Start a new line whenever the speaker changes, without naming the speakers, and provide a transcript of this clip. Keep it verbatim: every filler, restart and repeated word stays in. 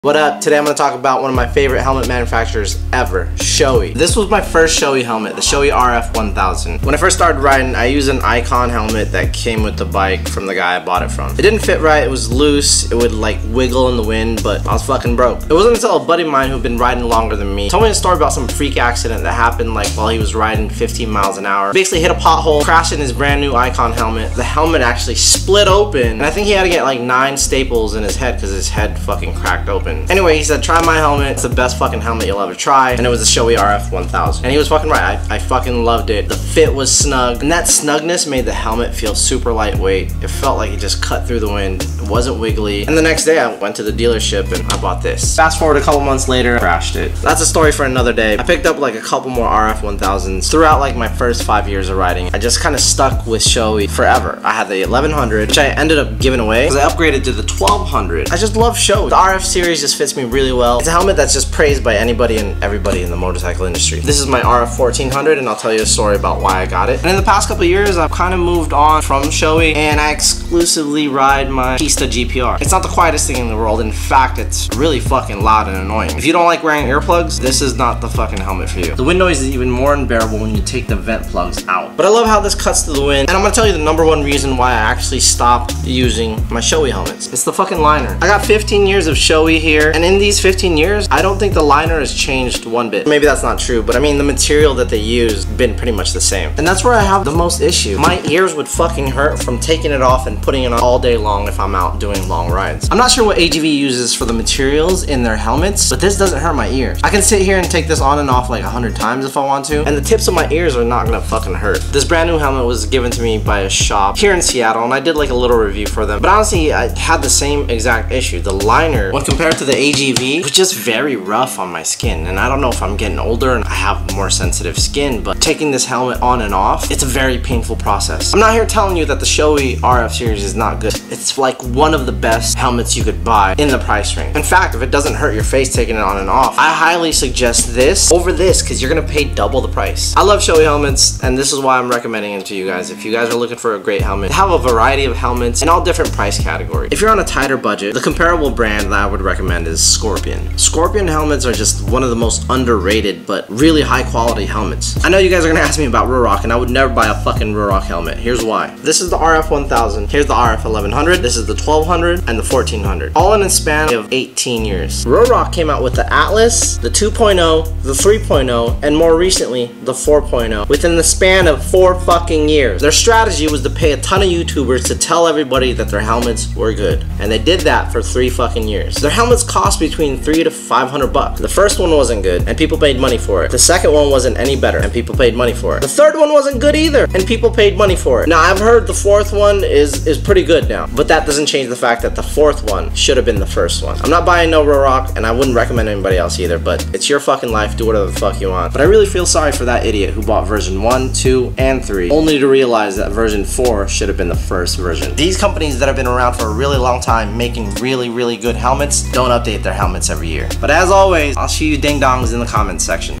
What up? Today I'm going to talk about one of my favorite helmet manufacturers ever, Shoei. This was my first Shoei helmet, the Shoei R F one thousand. When I first started riding, I used an Icon helmet that came with the bike from the guy I bought it from. It didn't fit right, it was loose, it would like wiggle in the wind, but I was fucking broke. It wasn't until a buddy of mine who'd been riding longer than me told me a story about some freak accident that happened like while he was riding fifteen miles an hour. Basically hit a pothole, crashed in his brand new Icon helmet. The helmet actually split open, and I think he had to get like nine staples in his head because his head fucking cracked open. Anyway, he said, try my helmet, it's the best fucking helmet you'll ever try, and it was the Shoei R F one thousand. And he was fucking right, I, I fucking loved it. The fit was snug, and that snugness made the helmet feel super lightweight. It felt like it just cut through the wind, it wasn't wiggly. And the next day I went to the dealership and I bought this. Fast forward a couple months later, I crashed it. That's a story for another day. I picked up like a couple more R F one thousands throughout like my first five years of riding. I just kind of stuck with Shoei forever. I had the eleven hundred, which I ended up giving away because I upgraded to the twelve hundred. I just love Shoei. The R F series just fits me really well. It's a helmet that's just praised by anybody and everybody in the motorcycle industry. This is my R F fourteen hundred, and I'll tell you a story about why I got it. And in the past couple of years, I've kind of moved on from Shoei, and I exclusively ride my Pista G P R. It's not the quietest thing in the world. In fact, it's really fucking loud and annoying. If you don't like wearing earplugs, this is not the fucking helmet for you. The wind noise is even more unbearable when you take the vent plugs out. But I love how this cuts through the wind, and I'm gonna tell you the number one reason why I actually stopped using my Shoei helmets. It's the fucking liner. I got fifteen years of Shoei here, and in these fifteen years, I don't think the liner has changed one bit. Maybe that's not true, but I mean the material that they use been pretty much the same. And that's where I have the most issue. My ears would fucking hurt from taking it off and putting it on all day long if I'm out doing long rides. I'm not sure what A G V uses for the materials in their helmets, but this doesn't hurt my ears. I can sit here and take this on and off like a hundred times if I want to, and the tips of my ears are not gonna fucking hurt. This brand new helmet was given to me by a shop here in Seattle, and I did like a little review for them. But honestly, I had the same exact issue. The liner, when compared to the A G V, was just very rough on my skin. And I don't know if I'm getting older and I have more sensitive skin, but taking this helmet on and off, it's a very painful process. I'm not here telling you that the Shoei R F series is not good. It's like one of the best helmets you could buy in the price range. In fact, if it doesn't hurt your face taking it on and off, I highly suggest this over this because you're gonna pay double the price. I love Shoei helmets, and this is why I'm recommending it to you guys. If you guys are looking for a great helmet, they have a variety of helmets in all different price categories. If you're on a tighter budget, the comparable brand that I would recommend is Scorpion. Scorpion helmets are just one of the most underrated but really high quality helmets. I know you guys are gonna ask me about Ruroc, and I would never buy a fucking Ruroc helmet. Here's why. This is the R F one thousand, here's the R F eleven hundred, this is the twelve hundred, and the fourteen hundred. All in a span of eighteen years. Ruroc came out with the Atlas, the two point oh, the three point oh, and more recently, the four point oh, within the span of four fucking years. Their strategy was to pay a ton of YouTubers to tell everybody that their helmets were good. And they did that for three fucking years. Their helmets cost between three to five hundred bucks. The first one wasn't good, and people paid money for it. The second one wasn't any better, and people paid money for it. The third one wasn't good either, and people paid money for it. Now, I've heard the fourth one is, is pretty good now, but that doesn't change the fact that the fourth one should have been the first one. I'm not buying no Ruroc, and I wouldn't recommend anybody else either, but it's your fucking life, do whatever the fuck you want. But I really feel sorry for that idiot who bought version one, two, and three, only to realize that version four should have been the first version. These companies that have been around for a really long time making really, really good helmets don't update their helmets every year. But as always, I'll see you ding-dongs in the comments section.